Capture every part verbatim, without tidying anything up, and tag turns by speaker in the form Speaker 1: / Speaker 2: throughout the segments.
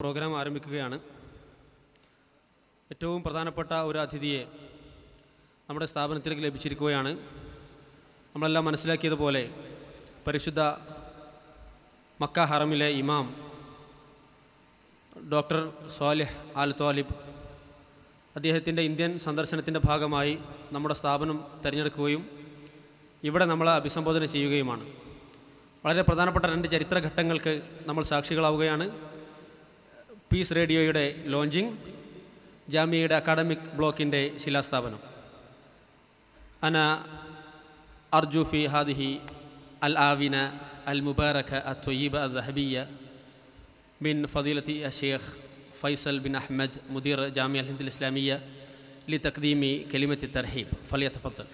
Speaker 1: പ്രോഗ്രാം ആരംഭിക്കുകയാണ്. ഏറ്റവും പ്രധാനപ്പെട്ട ഒരു അതിഥിയെ നമ്മുടെ സ്ഥാപനത്തിലേക്ക് ലഭിച്ചിരിക്കുകയാണ്. നമ്മളെല്ലാം മനസ്സിലാക്കിയതുപോലെ പരിശുദ്ധ മക്ക ഹറമിലെ ഇമാം ഡോക്ടർ സ്വാലിഹ് അൽ ത്വാലിബ് അദ്ദേഹത്തിൻ്റെ ഇന്ത്യൻ സന്ദർശനത്തിൻ്റെ ഭാഗമായി നമ്മുടെ സ്ഥാപനം തിരഞ്ഞെടുക്കുകയും ഇവിടെ നമ്മളെ അഭിസംബോധന ചെയ്യുകയുമാണ്. വളരെ പ്രധാനപ്പെട്ട രണ്ട് ചരിത്ര ഘട്ടങ്ങൾക്ക് നമ്മൾ സാക്ഷികളാവുകയാണ്. പീസ് റേഡിയോയുടെ ലോഞ്ചിങ്, ജാമിയയുടെ അക്കാഡമിക് ബ്ലോക്കിൻ്റെ ശിലാസ്ഥാപനം. അന അർജു ഫി ഹാദിഹി അൽ ആവിന അൽ മുബാറക അത്വയ്യിബ അദ്ദഹബിയ من فضيلة الشيخ فيصل بن أحمد مدير جامعة الهند الإسلامية لتقديم كلمة الترحيب، فليتفضل.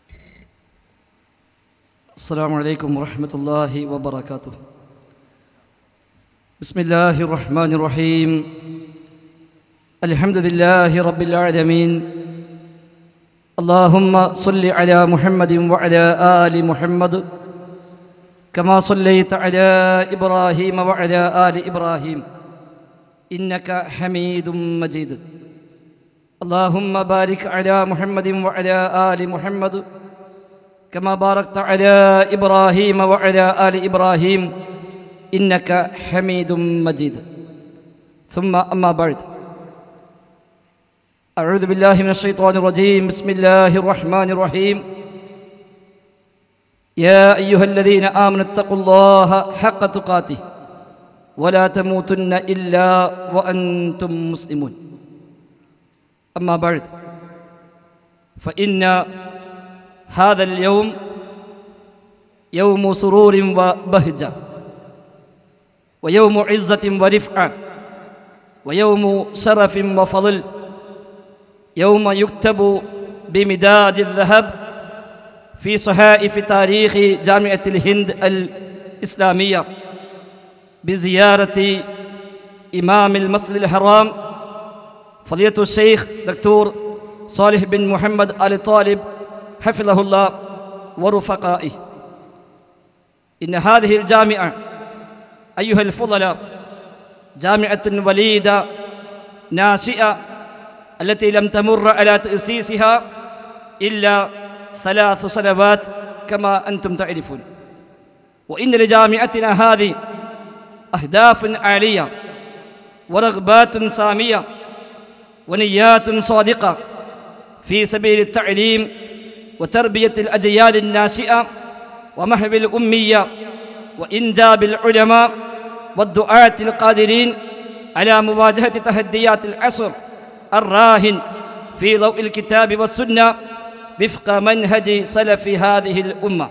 Speaker 2: السلام عليكم ورحمة الله وبركاته. بسم الله الرحمن الرحيم. الحمد لله رب العالمين. اللهم صل على محمد وعلى آل محمد كما صليت على إبراهيم وعلى آل إبراهيم إنك حميد مجيد. اللهم بارك على محمد وعلى آل محمد كما باركت على إبراهيم وعلى آل إبراهيم إنك حميد مجيد. ثم أما بعد، أعوذ بالله من الشيطان الرجيم. بسم الله الرحمن الرحيم. يا أيها الذين آمنوا اتقوا الله حق تقاته ولا تموتن إلا وأنتم مسلمون. أما بعد، فإن هذا اليوم يوم سرور وبهجة، ويوم عزة ورفعة، ويوم شرف وفضل، يوم يكتب بمداد الذهب في صحائف تاريخ جامعة الهند الإسلامية بزيارة إمام المسجد الحرام فضيلة الشيخ دكتور صالح بن محمد آل طالب حفظه الله ورفقائه. إن هذه الجامعة أيها الفضلاء جامعة وليدة ناشئة التي لم تمر على تأسيسها إلا ثلاث سنوات كما أنتم تعرفون. وإن لجامعتنا هذه أهداف عالية ورغبات سامية ونيات صادقة في سبيل التعليم وتربية الأجيال الناشئة ومحو الأمية وإنجاب العلماء والدعاة القادرين على مواجهة تحديات العصر الراهن في ضوء الكتاب والسنة وفق منهج سلف هذه الأمة.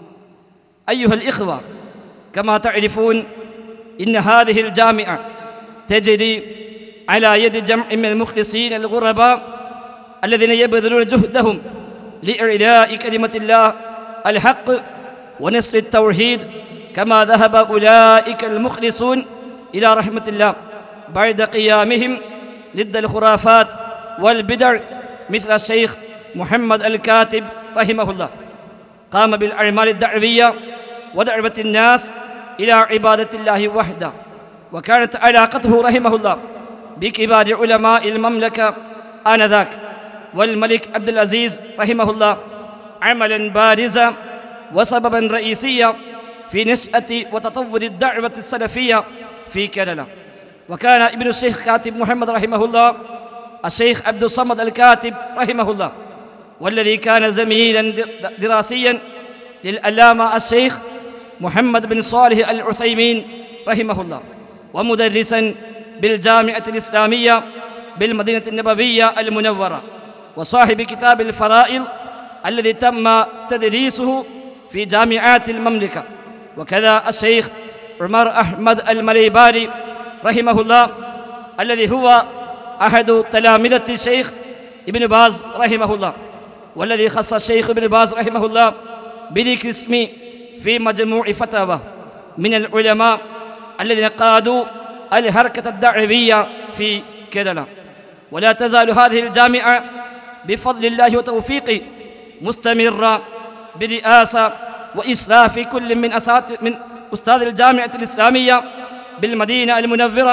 Speaker 2: أيها الإخوة، كما تعرفون إن هذه الجامعة تجري على يد جمع من المخلصين الغرباء الذين يبذلون جهدهم لإعلاء كلمة الله الحق ونصر التوحيد، كما ذهب أولئك المخلصون إلى رحمة الله بعد قيامهم ضد الخرافات والبدع مثل الشيخ محمد الكاتب رحمه الله. قام بالأعمال الدعوية ودعوة الناس إلى عبادة الله وحده، وكانت علاقته رحمه الله بكبار علماء المملكة آنذاك والملك عبد العزيز رحمه الله عملا بارزا وسببا رئيسيا في نشأة وتطور الدعوة السلفية في كيرلا. وكان ابن الشيخ كاتب محمد رحمه الله الشيخ عبد الصمد الكاتب رحمه الله، والذي كان زميلا دراسيا للعلامة الشيخ محمد بن صالح العثيمين رحمه الله، ومدرسا بالجامعة الإسلامية بالمدينة النبوية المنورة، وصاحب كتاب الفرائض الذي تم تدريسه في جامعات المملكة. وكذا الشيخ عمر أحمد المليباري رحمه الله الذي هو أحد تلامذة الشيخ ابن باز رحمه الله، والذي خص الشيخ ابن باز رحمه الله بذكر اسمه في مجموع فتاوى من العلماء الذين قادوا الحركة الدعوية في كيرلا. ولا تزال هذه الجامعة بفضل الله وتوفيقه مستمرة برئاسة وإسراف كل من أساتذة من أستاذ الجامعة الإسلامية بالمدينة المنورة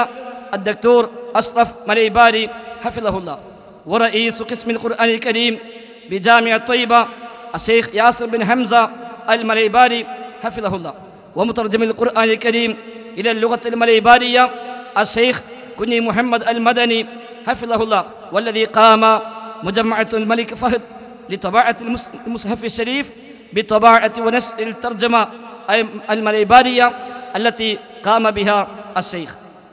Speaker 2: الدكتور أشرف مليباري حفظه الله، ورئيس قسم القرآن الكريم بجامعة طيبة الشيخ ياسر بن حمزة المليباري حفظه الله، ومترجم القرآن الكريم إلى اللغة المليبارية الشيخ كني محمد المدني حفظه الله، والذي قام مجمعة الملك فهد لطباعة المصحف الشريف بطباعة ونشر الترجمة المليبارية التي قام بها الشيخ.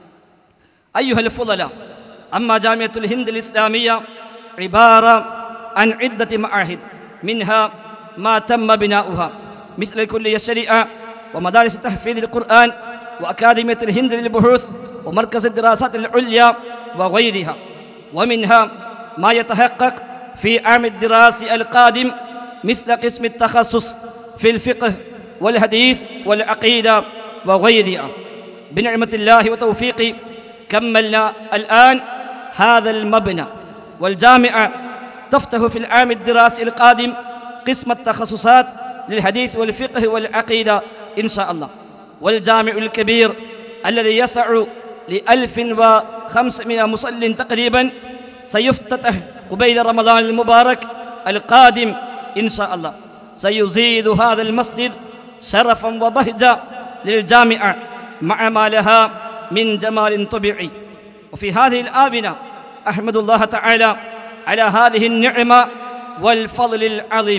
Speaker 2: أيها الفضلاء، أما جامعة الهند الإسلامية عبارة عن عدة معاهد، منها ما تم بناؤها مثل كلية الشريعة ومدارس تحفيظ القرآن وأكاديمية الهند للبحوث ومركز الدراسات العليا وغيرها، ومنها ما يتحقق في عام الدراسي القادم مثل قسم التخصص في الفقه والحديث والعقيدة وغيرها. بنعمة الله وتوفيقه كملنا الآن هذا المبنى، والجامعة تفتح في العام الدراسي القادم قسم التخصصات للحديث والفقه والعقيدة إن شاء الله. والجامع الكبير الذي يسع لألف وخمسمائة مصل تقريبا سيفتتح قبيل رمضان المبارك القادم إن شاء الله، سيزيد هذا المسجد شرفا وبهجة للجامعة مع ما لها من جمال طبيعي. وفي هذه الآونة أحمد الله تعالى على هذه النعمة والفضل العظيم.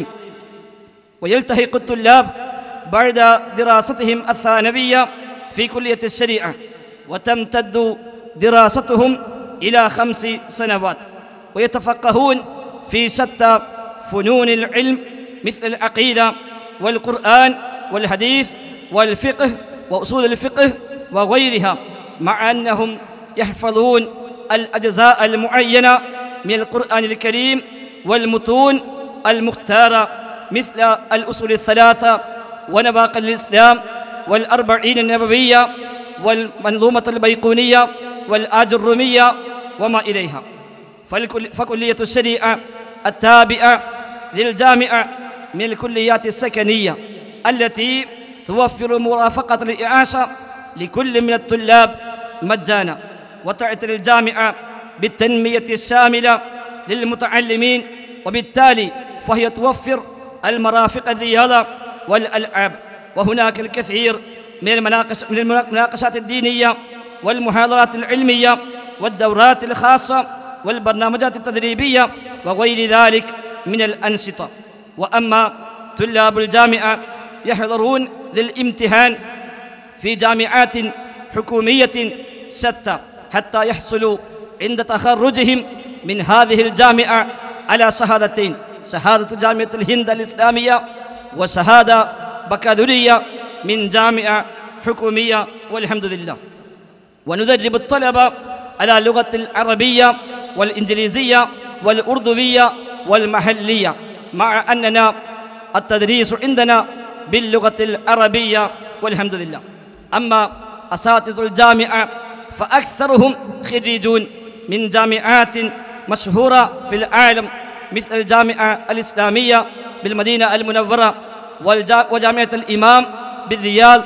Speaker 2: ويلتحق الطلاب بعد دراستهم الثانوية في كلية الشريعة، وتمتد دراستهم إلى خمس سنوات، ويتفقهون في شتى فنون العلم مثل العقيدة والقرآن والحديث والفقه وأصول الفقه وغيرها، مع أنهم يحفظون الأجزاء المعينة من القرآن الكريم والمتون المختارة مثل الأصول الثلاثة ونواقض الإسلام والأربعين النبوية والمنظومة البيقونية والآج الرومية وما إليها. فكلية الشريعة التابعة للجامعة من الكليات السكنية التي توفر مرافقة الإعاشة لكل من الطلاب مجانا، وتعتني الجامعة بالتنمية الشاملة للمتعلمين، وبالتالي فهي توفر المرافق الرياضة والألعاب. وهناك الكثير من المناقشات الدينية والمحاضرات العلمية والدورات الخاصة والبرنامجات التدريبية وغير ذلك من الأنشطة. وأما طلاب الجامعة يحضرون للامتحان في جامعات حكومية شتى حتى يحصلوا عند تخرجهم من هذه الجامعة على شهادتين: شهادة جامعة الهند الإسلامية وشهادة بكالوريا من جامعة حكومية، والحمد لله. وندرب الطلبة على اللغة العربية والإنجليزية والأردوية والمحلية، مع أننا التدريس عندنا باللغة العربية والحمد لله. أما أساتذة الجامعة فأكثرهم خريجون من جامعات مشهورة في العالم مثل الجامعة الإسلامية بالمدينة المنورة وجامعة الإمام بالرياض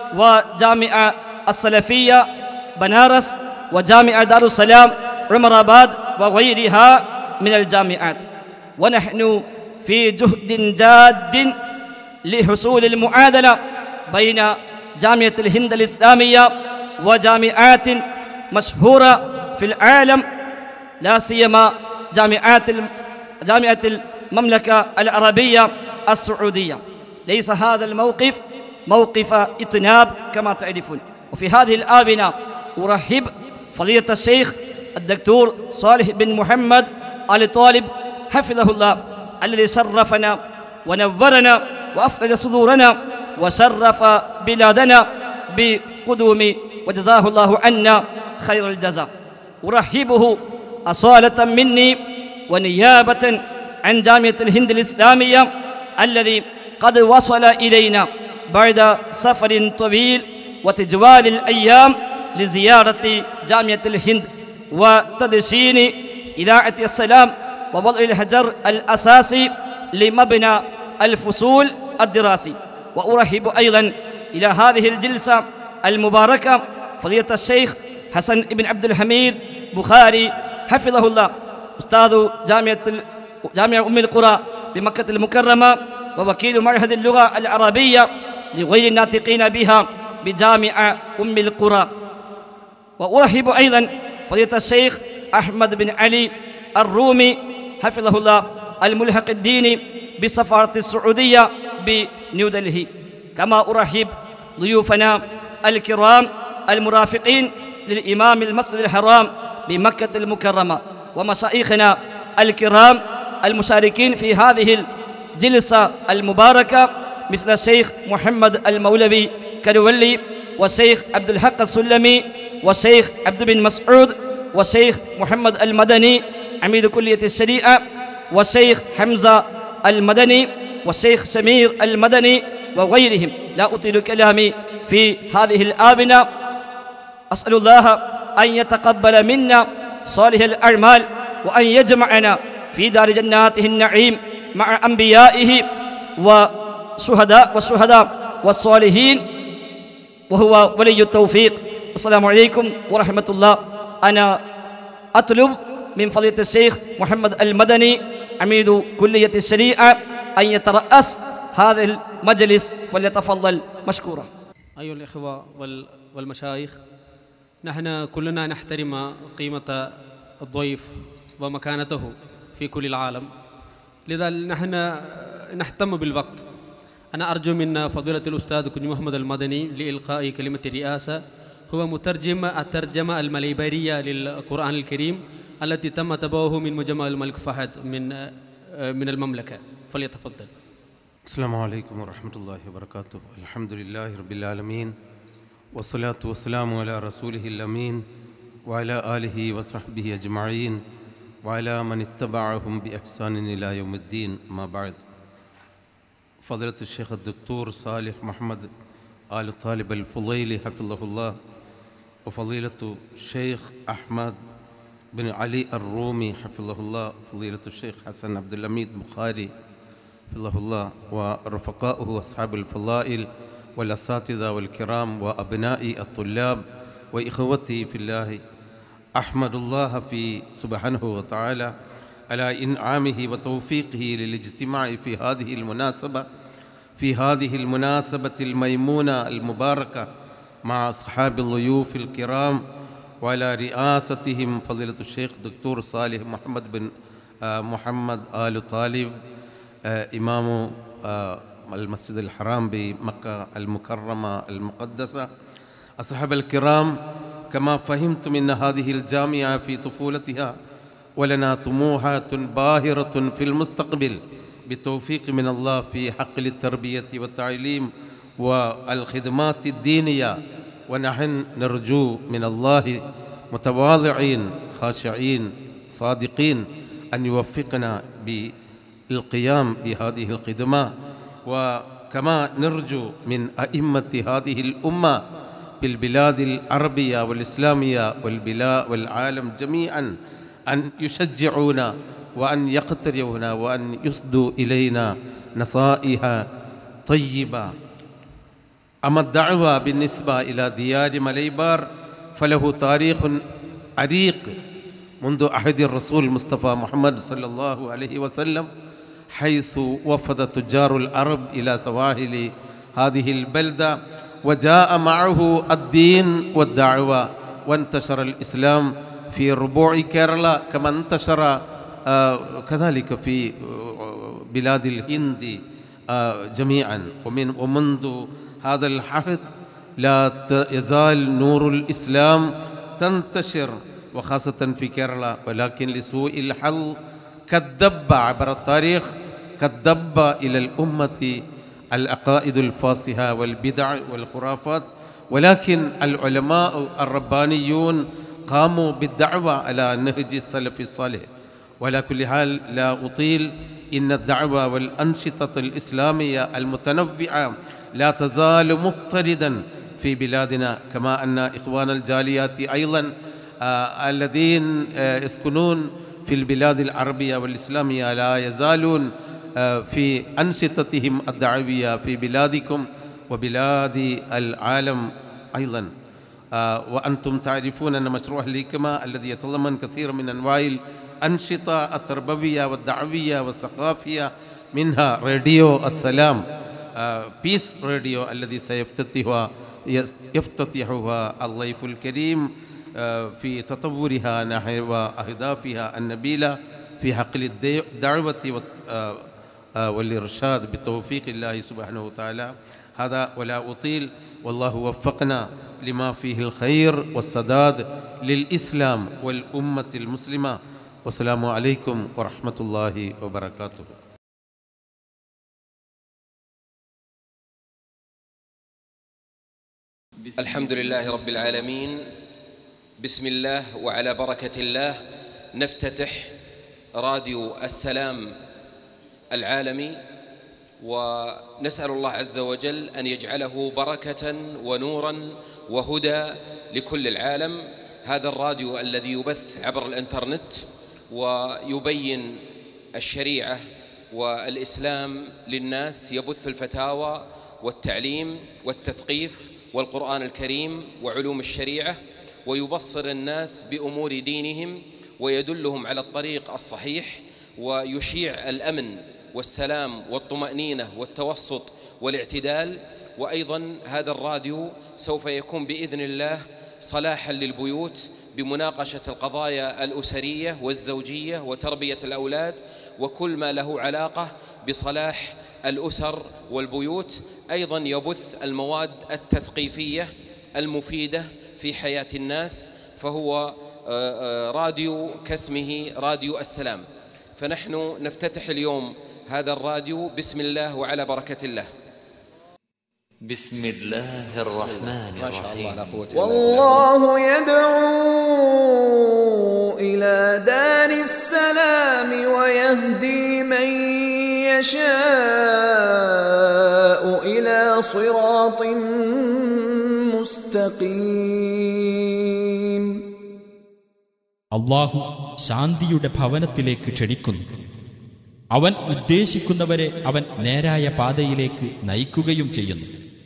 Speaker 2: وجامعة السلفية بنارس وجامعة دار السلام عمر آباد وغيرها من الجامعات. ونحن في جهد جاد لحصول المعادلة بين جامعة الهند الإسلامية وجامعات مشهورة في العالم، لا سيما جامعات جامعة المملكة العربية السعودية. ليس هذا الموقف موقف إطناب كما تعرفون. وفي هذه الآونة أرحب فضيلة الشيخ الدكتور صالح بن محمد آل طالب حفظه الله، الذي شرفنا ونورنا وأفرج صدورنا وشرف بلادنا بقدوم، وجزاه الله عنا خير الجزاء. أرحبه أصالة مني ونيابة عن جامعة الهند الإسلامية الذي قد وصل إلينا بعد سفر طويل وتجوال الأيام لزيارة جامعة الهند وتدشين إذاعة السلام ووضع الحجر الأساسي لمبنى الفصول الدراسي. وأرحب أيضا إلى هذه الجلسة المباركة فضيلة الشيخ حسن بن عبد الحميد بخاري حفظه الله، أستاذ جامعة جامعة أم القرى بمكة المكرمة، ووكيل معهد اللغة العربية لغير الناطقين بها بجامعة أم القرى. وأرحب أيضا فضيلة الشيخ أحمد بن علي الرومي حفظه الله، الملحق الديني بسفارة السعودية بنيودلهي. كما أرحب ضيوفنا الكرام المرافقين للإمام المسجد الحرام بمكة المكرمة، ومشايخنا الكرام المشاركين في هذه الجلسة المباركة مثل الشيخ محمد المولوي كرولي، والشيخ عبد الحق السلمي، والشيخ عبد بن مسعود، والشيخ محمد المدني عميد كلية الشريعة، والشيخ حمزة المدني، والشيخ سمير المدني وغيرهم. لا أطيل كلامي في هذه الآونة. أسأل الله أن يتقبل منا صالح الأعمال، وأن يجمعنا في دار جناته النعيم مع أنبيائه وشهداء والشهداء والصالحين، وهو ولي التوفيق. السلام عليكم ورحمة الله. أنا أطلب من فضيلة الشيخ محمد المدني عميد كلية الشريعة أن يترأس هذا المجلس، فليتفضل مشكورا.
Speaker 1: أيها الإخوة والمشايخ، نحن كلنا نحترم قيمة الضيف ومكانته في كل العالم، لذا نحن نهتم بالوقت. أنا أرجو من فضيلة الأستاذ كنج محمد المدني لإلقاء كلمة الرئاسة، هو مترجم الترجمة المليبرية للقرآن الكريم التي تم تبوه من مجمع الملك فهد من من المملكة، فليتفضل.
Speaker 3: السلام عليكم ورحمة الله وبركاته. الحمد لله رب العالمين، والصلاة والسلام على رسوله الأمين وعلى آله وصحبه أجمعين وعلى من اتبعهم بإحسان إلى يوم الدين. ما بعد، فضيلة الشيخ الدكتور صالح محمد آل طالب الفضيلي حفظه الله، وفضيلة الشيخ أحمد بن علي الرومي حفظه الله، فضيلة الشيخ حسن عبد الحميد بخاري حفظه الله، ورفقاؤه أصحاب الفضائل والأساتذة والكرام وأبنائي الطلاب وإخوتي في الله، أحمد الله في سبحانه وتعالى على إنعامه وتوفيقه للاجتماع في هذه المناسبة في هذه المناسبة الميمونة المباركة مع أصحاب الضيوف الكرام، وعلى رئاستهم فضيلة الشيخ دكتور صالح محمد بن محمد آل طالب إمام المسجد الحرام بمكة المكرمة المقدسة. أصحاب الكرام، كما فهمت من هذه الجامعة في طفولتها ولنا طموحات باهرة في المستقبل بالتوفيق من الله في حقل التربية والتعليم والخدمات الدينية، ونحن نرجو من الله متواضعين خاشعين صادقين أن يوفقنا بالقيام بهذه الخدمة، وكما نرجو من أئمة هذه الأمة بالبلاد العربية والإسلامية والبلاد والعالم جميعا أن يشجعونا وأن يقتربونا وأن يصدوا إلينا نصائح طيبة. أما الدعوة بالنسبة إلى ديار مليبار فله تاريخ عريق منذ عهد الرسول المصطفى محمد صلى الله عليه وسلم، حيث وفد تجار العرب إلى سواحل هذه البلدة، وجاء معه الدين والدعوة، وانتشر الإسلام في ربوع كيرلا كما انتشر آه كذلك في بلاد الهند آه جميعا. ومن ومنذ هذا العهد لا يزال نور الإسلام تنتشر، وخاصة في كيرلا، ولكن لسوء الحظ كذب عبر التاريخ كذب إلى الأمة العقائد الفاسدة والبدع والخرافات، ولكن العلماء الربانيون قاموا بالدعوة على نهج السلف الصالح. وعلى كل حال لا أطيل، إن الدعوة والأنشطة الإسلامية المتنوعة لا تزال مضطردا في بلادنا، كما أن إخوان الجاليات أيضا آه الذين آه يسكنون في البلاد العربية والإسلامية لا يزالون آه في أنشطتهم الدعوية في بلادكم وبلاد العالم أيضا. وأنتم تعرفون أن مشروع الحكمة الذي يتضمن كثير من أنواع الأنشطة التربوية والدعوية والثقافية منها راديو السلام بيس راديو الذي سيفتتحها يفتتحها الضيف الكريم في تطورها نحو أهدافها النبيلة في حقل الدعوة والإرشاد بتوفيق الله سبحانه وتعالى. هذا ولا أطيل، والله وفقنا لما فيه الخير والسداد للإسلام والأمة المسلمة. والسلام عليكم ورحمة الله وبركاته.
Speaker 4: الحمد لله رب العالمين. بسم الله وعلى بركة الله نفتتح راديو السلام العالمي، ونسأل الله عز وجل أن يجعله بركة ونورا وهدى لكل العالم. هذا الراديو الذي يبث عبر الإنترنت ويبين الشريعة والإسلام للناس، يبث الفتاوى والتعليم والتثقيف والقرآن الكريم وعلوم الشريعة، ويبصر الناس بأمور دينهم ويدلهم على الطريق الصحيح، ويشيع الأمن والسلام والطمأنينة والتوسط والاعتدال. وأيضا هذا الراديو سوف يكون بإذن الله صلاحا للبيوت بمناقشة القضايا الأسرية والزوجية وتربية الأولاد وكل ما له علاقة بصلاح الأسر والبيوت. أيضا يبث المواد التثقيفية المفيدة في حياة الناس، فهو راديو كاسمه راديو السلام. فنحن نفتتح اليوم هذا الراديو بسم الله وعلى بركة الله.
Speaker 5: بسم الله الرحمن الرحيم.
Speaker 6: والله يدعو إلى دار السلام ويهدي من يشاء إلى صراط مستقيم.
Speaker 7: അല്ലാഹു ശാന്തിയുടെ ഭവനത്തിലേക്ക് ക്ഷണിക്കുന്നു. അവൻ ഉദ്ദേശിക്കുന്നവരെ അവൻ നേരായ പാതയിലേക്ക് നയിക്കുകയും ചെയ്യുന്നു.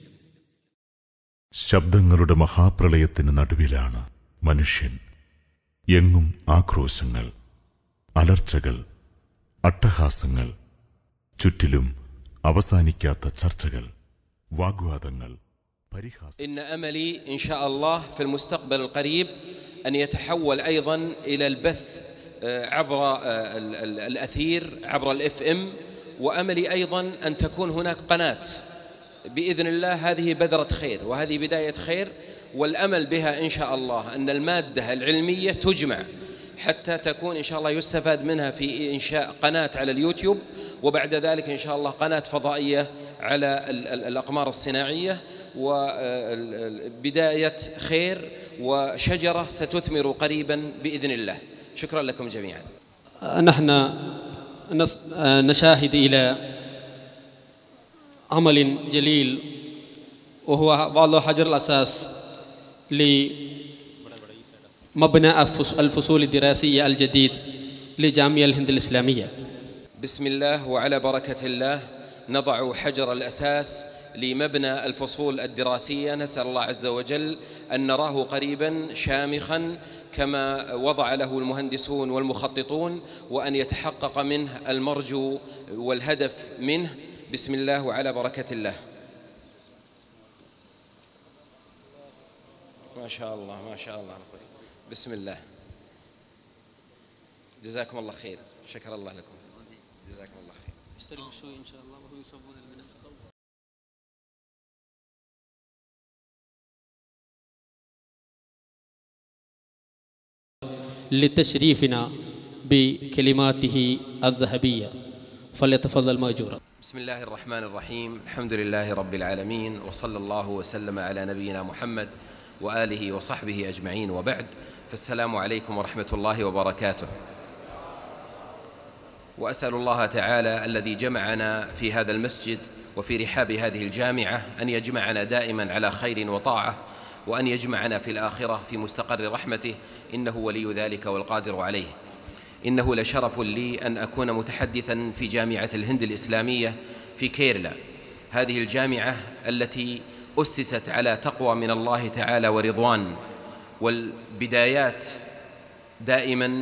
Speaker 8: ശബ്ദങ്ങളുടെ മഹാപ്രളയത്തിന് നടുവിലാണ് മനുഷ്യൻ. എങ്ങും ആക്രോശങ്ങൾ, അലർച്ചകൾ, അട്ടഹാസങ്ങൾ, ചുറ്റിലും അവസാനിക്കാത്ത ചർച്ചകൾ, വാഗ്വാദങ്ങൾ, പരിഹാസം.
Speaker 4: إن أملي إن شاء الله في المستقبل القريب أن يتحول أيضا إلى البث عبر الأثير عبر الإف إم، وأملي أيضا أن تكون هناك قناة بإذن الله. هذه بذرة خير وهذه بداية خير، والأمل بها إن شاء الله أن المادة العلمية تجمع حتى تكون إن شاء الله يستفاد منها في إنشاء قناة على اليوتيوب، وبعد ذلك إن شاء الله قناة فضائية على الأقمار الصناعية، وبداية خير وشجرة ستثمر قريبا بإذن الله. شكرا لكم جميعا.
Speaker 1: نحن نشاهد إلى عمل جليل، وهو وضع حجر الأساس لمبنى الفصول الدراسية الجديد لجامعة الهند الإسلامية.
Speaker 4: بسم الله وعلى بركة الله نضع حجر الأساس لمبنى الفصول الدراسية. نسأل الله عز وجل أن نراه قريبا شامخا كما وضع له المهندسون والمخططون، وأن يتحقق منه المرجو والهدف منه. بسم الله وعلى بركة الله. ما شاء الله ما شاء الله. بسم الله. جزاكم الله خير. شكر الله لكم. جزاكم الله خير.
Speaker 1: اشتركوا شوي إن شاء الله وهو يصبون المنسق. لتشريفنا بكلماته الذهبية، فليتفضل مأجورا.
Speaker 4: بسم الله الرحمن الرحيم. الحمد لله رب العالمين، وصلى الله وسلم على نبينا محمد وآله وصحبه أجمعين، وبعد، فالسلام عليكم ورحمة الله وبركاته. وأسأل الله تعالى الذي جمعنا في هذا المسجد وفي رحاب هذه الجامعة أن يجمعنا دائما على خير وطاعة، وأن يجمعنا في الآخرة في مستقر رحمته، إنه ولي ذلك والقادر عليه. إنه لشرف لي أن أكون متحدثا في جامعة الهند الإسلامية في كيرلا، هذه الجامعة التي أسست على تقوى من الله تعالى ورضوان، والبدايات دائما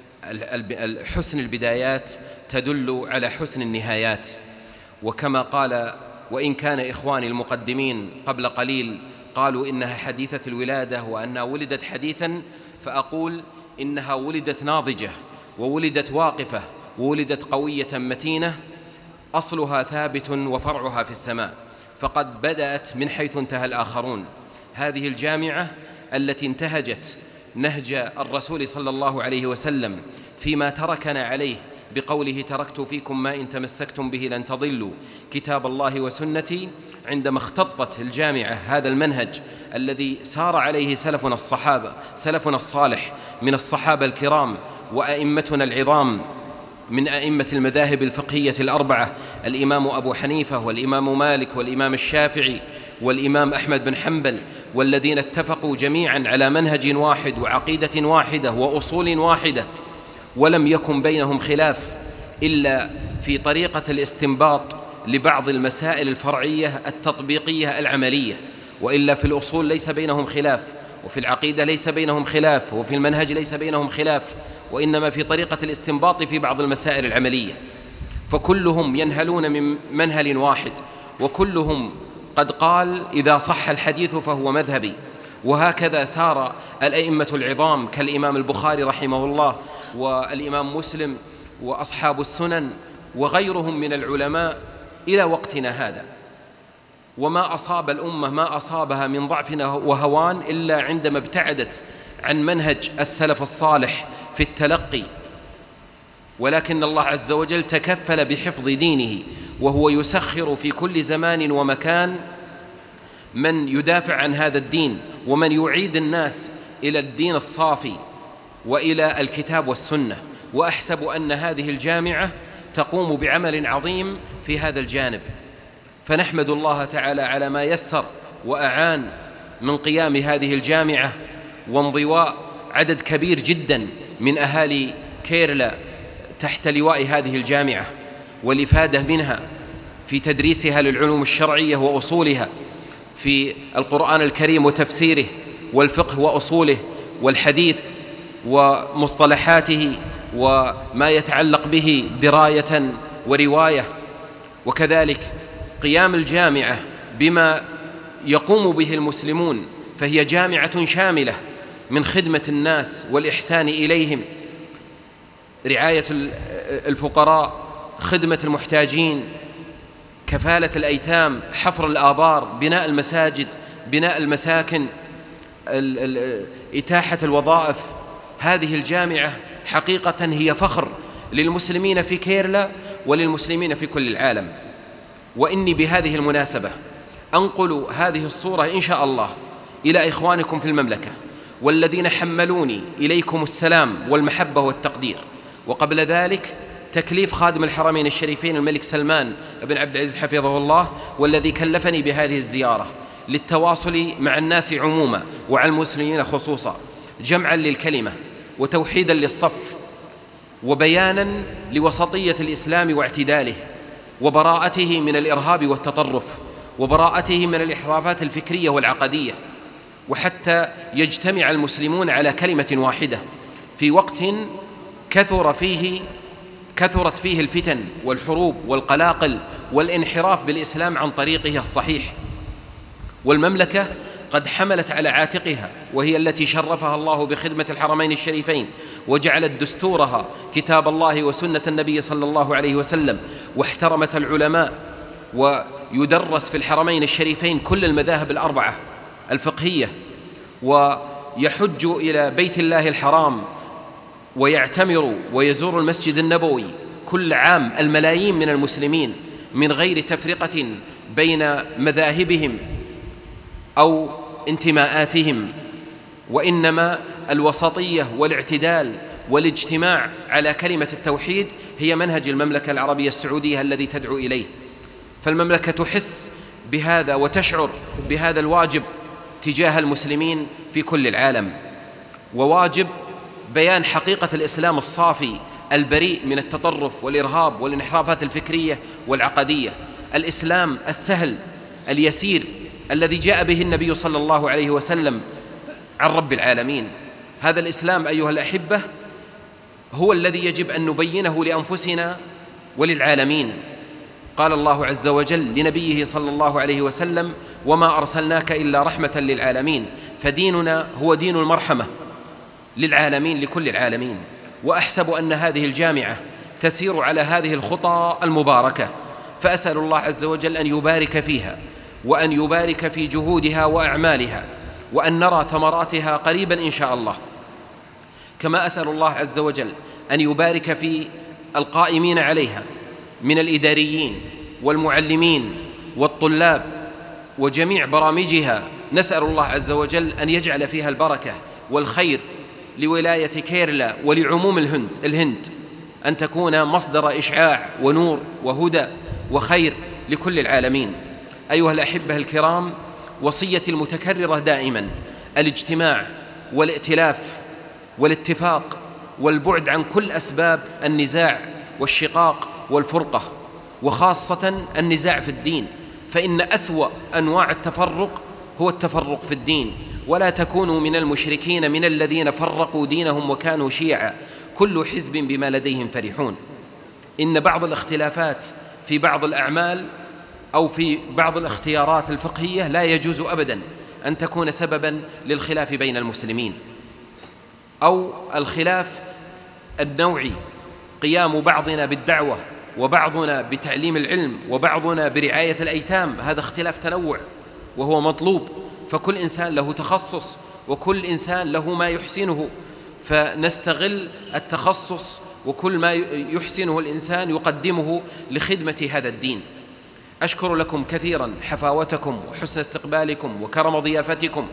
Speaker 4: حسن البدايات تدل على حسن النهايات. وكما قال: وإن كان إخواني المقدمين قبل قليل قالوا إنها حديثة الولادة وأنها ولدت حديثا، فأقول إنها ولدت ناضجة وولدت واقفة وولدت قوية متينة، أصلها ثابت وفرعها في السماء، فقد بدأت من حيث انتهى الآخرون. هذه الجامعة التي انتهجت نهج الرسول صلى الله عليه وسلم فيما تركنا عليه بقوله: تركت فيكم ما إن تمسكتم به لن تضلوا كتاب الله وسنتي. عندما اختطت الجامعة هذا المنهج الذي سار عليه سلفنا الصحابة سلفنا الصالح من الصحابة الكرام وأئمتنا العظام من أئمة المذاهب الفقهية الأربعة، الإمام أبو حنيفة والإمام مالك والإمام الشافعي والإمام أحمد بن حنبل، والذين اتفقوا جميعا على منهج واحد وعقيدة واحدة وأصول واحدة، ولم يكن بينهم خلاف إلا في طريقة الاستنباط لبعض المسائل الفرعية التطبيقية العملية، وإلا في الأصول ليس بينهم خلاف، وفي العقيدة ليس بينهم خلاف، وفي المنهج ليس بينهم خلاف، وإنما في طريقة الاستنباط في بعض المسائل العملية. فكلهم ينهلون من منهل واحد، وكلهم قد قال: إذا صح الحديث فهو مذهبي. وهكذا سار الأئمة العظام كالإمام البخاري رحمه الله والإمام مسلم وأصحاب السنن وغيرهم من العلماء إلى وقتنا هذا. وما أصاب الأمة ما أصابها من ضعف وهوان إلا عندما ابتعدت عن منهج السلف الصالح في التلقي، ولكن الله عز وجل تكفل بحفظ دينه، وهو يسخر في كل زمان ومكان من يدافع عن هذا الدين ومن يعيد الناس إلى الدين الصافي وإلى الكتاب والسنة. وأحسب أن هذه الجامعة تقوم بعمل عظيم في هذا الجانب، فنحمد الله تعالى على ما يسر وأعان من قيام هذه الجامعة وانضواء عدد كبير جدا من أهالي كيرلا تحت لواء هذه الجامعة، والإفادة منها في تدريسها للعلوم الشرعية وأصولها، في القرآن الكريم وتفسيره، والفقه وأصوله، والحديث ومصطلحاته وما يتعلق به دراية ورواية. وكذلك قيام الجامعة بما يقوم به المسلمون، فهي جامعة شاملة من خدمة الناس والإحسان إليهم، رعاية الفقراء، خدمة المحتاجين، كفالة الأيتام، حفر الآبار، بناء المساجد، بناء المساكن، إتاحة الوظائف. هذه الجامعة حقيقة هي فخر للمسلمين في كيرلا وللمسلمين في كل العالم. وإني بهذه المناسبة أنقل هذه الصورة إن شاء الله إلى إخوانكم في المملكة، والذين حملوني إليكم السلام والمحبة والتقدير. وقبل ذلك تكليف خادم الحرمين الشريفين الملك سلمان بن عبد العزيز حفظه الله، والذي كلفني بهذه الزيارة للتواصل مع الناس عموما وعلى المسلمين خصوصا، جمعا للكلمة وتوحيدا للصف، وبيانا لوسطية الإسلام واعتداله، وبراءته من الإرهاب والتطرف، وبراءته من الانحرافات الفكرية والعقدية، وحتى يجتمع المسلمون على كلمة واحدة في وقت كثر فيه كثرت فيه الفتن والحروب والقلاقل والانحراف بالإسلام عن طريقه الصحيح. والمملكة قد حملت على عاتقها، وهي التي شرفها الله بخدمة الحرمين الشريفين، وجعلت دستورها كتاب الله وسنة النبي صلى الله عليه وسلم، واحترمت العلماء، ويدرس في الحرمين الشريفين كل المذاهب الأربعة الفقهية، ويحج إلى بيت الله الحرام ويعتمر ويزور المسجد النبوي كل عام الملايين من المسلمين من غير تفرقة بين مذاهبهم أو انتماءاتهم، وإنما الوسطية والاعتدال والاجتماع على كلمة التوحيد هي منهج المملكة العربية السعودية الذي تدعو إليه. فالمملكة تحس بهذا وتشعر بهذا الواجب تجاه المسلمين في كل العالم، وواجب بيان حقيقة الإسلام الصافي البريء من التطرف والإرهاب والانحرافات الفكرية والعقدية، الإسلام السهل اليسير الذي جاء به النبي صلى الله عليه وسلم عن رب العالمين. هذا الإسلام أيها الأحبة هو الذي يجب أن نبينه لأنفسنا وللعالمين. قال الله عز وجل لنبيه صلى الله عليه وسلم: وما أرسلناك إلا رحمة للعالمين. فديننا هو دين المرحمة للعالمين، لكل العالمين. وأحسب أن هذه الجامعة تسير على هذه الخطى المباركة، فأسأل الله عز وجل أن يبارك فيها وأن يبارك في جهودها وأعمالها، وأن نرى ثمراتها قريبا إن شاء الله. كما أسأل الله عز وجل أن يبارك في القائمين عليها من الإداريين والمعلمين والطلاب وجميع برامجها. نسأل الله عز وجل أن يجعل فيها البركة والخير لولاية كيرلا ولعموم الهند, الهند أن تكون مصدر إشعاع ونور وهدى وخير لكل العالمين. أيها الأحبة الكرام، وصيتي المتكررة دائما الاجتماع والائتلاف والاتفاق والبعد عن كل أسباب النزاع والشقاق والفرقة، وخاصة النزاع في الدين، فإن أسوأ أنواع التفرق هو التفرق في الدين. ولا تكونوا من المشركين من الذين فرقوا دينهم وكانوا شيعا كل حزب بما لديهم فرحون. إن بعض الاختلافات في بعض الأعمال أو في بعض الاختيارات الفقهية لا يجوز أبدا أن تكون سببا للخلاف بين المسلمين، أو الخلاف النوعي، قيام بعضنا بالدعوة وبعضنا بتعليم العلم وبعضنا برعاية الأيتام، هذا اختلاف تنوع وهو مطلوب. فكل إنسان له تخصص وكل إنسان له ما يحسنه، فنستغل التخصص وكل ما يحسنه الإنسان يقدمه لخدمة هذا الدين. أشكر لكم كثيرا حفاوتكم وحسن استقبالكم وكرم ضيافتكم،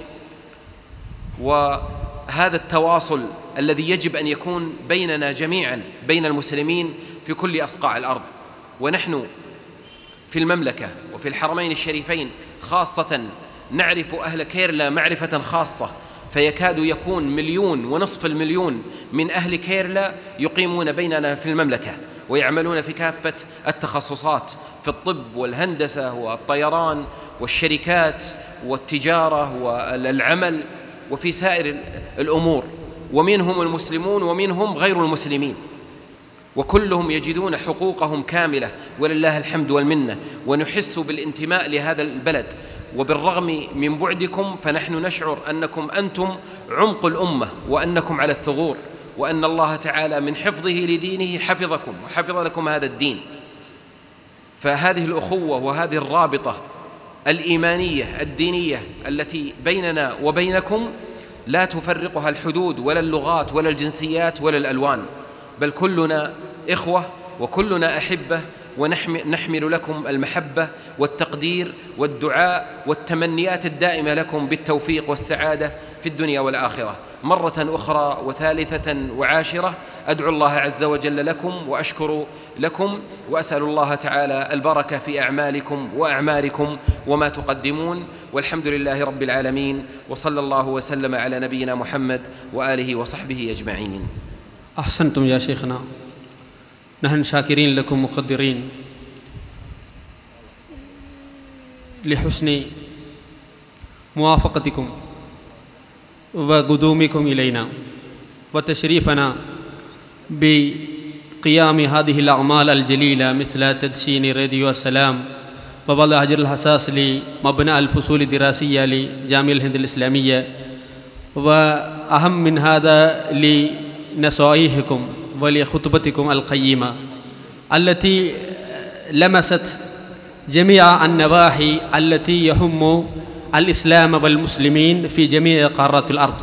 Speaker 4: وهذا التواصل الذي يجب أن يكون بيننا جميعا بين المسلمين في كل أصقاع الأرض. ونحن في المملكة وفي الحرمين الشريفين خاصة نعرف أهل كيرلا معرفة خاصة، فيكاد يكون مليون ونصف المليون من أهل كيرلا يقيمون بيننا في المملكة ويعملون في كافة التخصصات، في الطب والهندسة والطيران والشركات والتجارة والعمل وفي سائر الأمور، ومنهم المسلمون ومنهم غير المسلمين، وكلهم يجدون حقوقهم كاملة ولله الحمد والمنة. ونحس بالانتماء لهذا البلد، وبالرغم من بعدكم فنحن نشعر أنكم أنتم عمق الأمة وأنكم على الثغور، وأن الله تعالى من حفظه لدينه حفظكم وحفظ لكم هذا الدين. فهذه الأخوة وهذه الرابطة الإيمانية الدينية التي بيننا وبينكم لا تفرقها الحدود ولا اللغات ولا الجنسيات ولا الألوان، بل كلنا إخوة وكلنا أحبة، ونحمل لكم المحبة والتقدير والدعاء والتمنيات الدائمة لكم بالتوفيق والسعادة في الدنيا والآخرة. مرة أخرى وثالثة وعاشرة أدعو الله عز وجل لكم وأشكر لكم، وأسأل الله تعالى البركة في أعمالكم وأعماركم وما تقدمون، والحمد لله رب العالمين، وصلى الله وسلم على نبينا محمد وآله وصحبه أجمعين.
Speaker 1: أحسنتم يا شيخنا، نحن شاكرين لكم مقدرين لحسن موافقتكم وقدومكم إلينا وتشريفنا بقيام هذه الأعمال الجليلة مثل تدشين راديو السلام ووضع حجر الحساس لمبنى الفصول الدراسية لجامعة الهند الإسلامية، وأهم من هذا لنصائحكم ولخطبتكم القيمة التي لمست جميع النواحي التي يهم الإسلام والمسلمين في جميع قارات الأرض.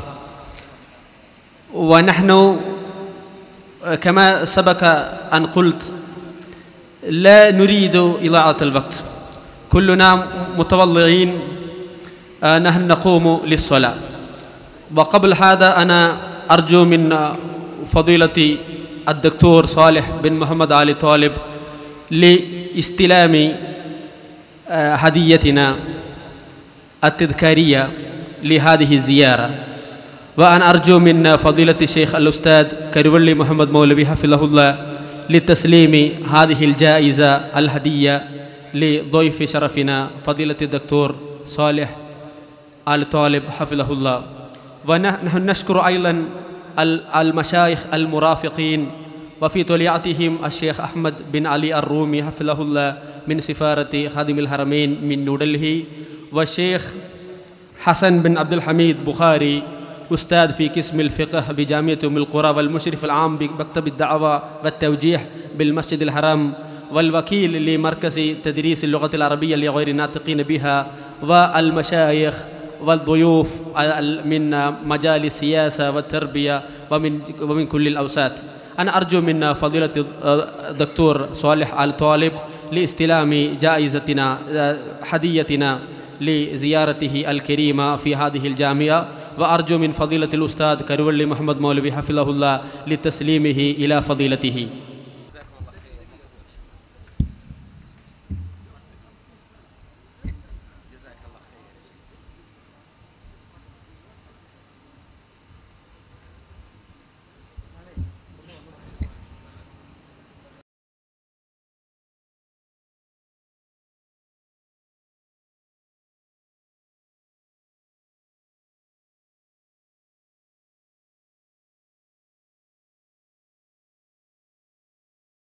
Speaker 1: ونحن كما سبق أن قلت لا نريد إضاعة الوقت، كلنا متوضئين، نحن نقوم للصلاة. وقبل هذا أنا أرجو من فضيلة الدكتور صالح بن محمد علي طالب لاستلام هديتنا التذكارية لهذه الزيارة، وأن أرجو من فضيلة الشيخ الأستاذ كرولي محمد مولوي حفظه الله لتسليم هذه الجائزة الهدية لضيف شرفنا فضيلة الدكتور صالح آل طالب حفظه الله. ونحن نشكر أيضا المشايخ المرافقين وفي طليعتهم الشيخ أحمد بن علي الرومي حفظه الله من سفارة خادم الحرمين من نيودلهي، والشيخ حسن بن عبد الحميد بخاري أستاذ في قسم الفقه بجامعة أم القرى والمشرف العام بمكتب الدعوة والتوجيه بالمسجد الحرام والوكيل لمركز تدريس اللغة العربية لغير الناطقين بها، والمشايخ والضيوف من مجال السياسة والتربية ومن ومن كل الأوساط. أنا أرجو من فضيلة الدكتور صالح آل طالب لاستلام جائزتنا هديتنا لزيارته الكريمة في هذه الجامعة، وأرجو من فضيلة الأستاذ كرولي محمد مولوي حفظه الله لتسليمه إلى فضيلته.